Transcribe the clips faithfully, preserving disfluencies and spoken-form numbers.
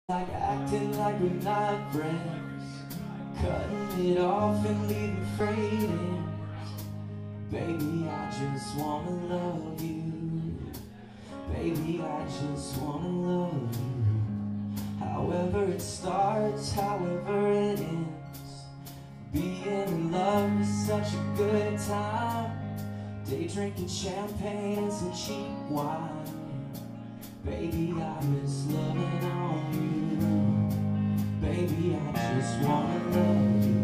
Like acting like we're not friends, cutting it off and leaving frayed ends. Baby, I just wanna love you. Baby, I just wanna love you. However it starts, however it ends. Being in love is such a good time. Day drinking champagne and some cheap wine. Baby, I miss loving on you. Baby, I just wanna love you.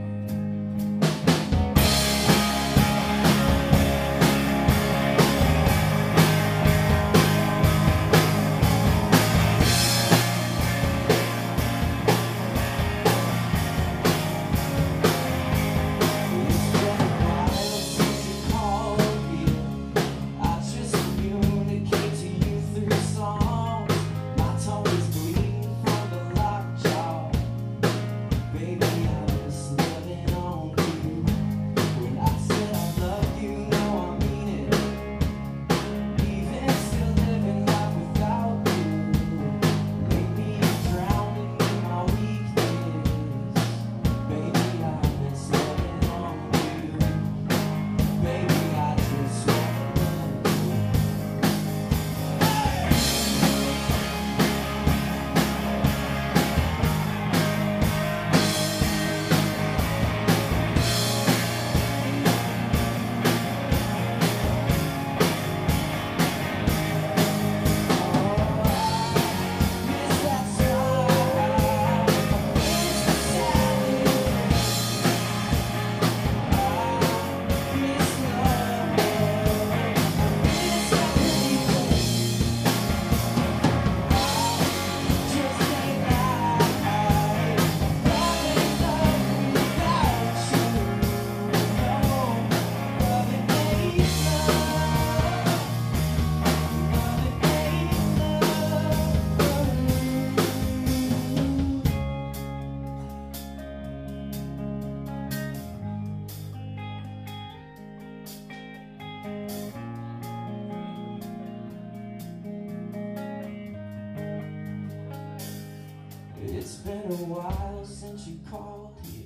It's been a while since you called here.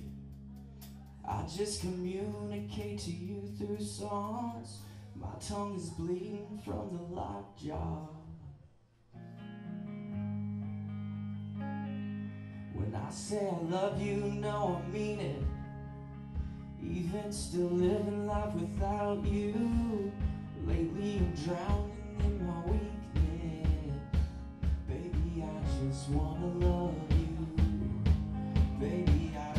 I just communicate to you through songs. My tongue is bleeding from the lockjaw. When I say I love you, no, I mean it. Even still living life without you. Lately I'm drowning in my weakness. Baby, I just wanna love you. Baby, I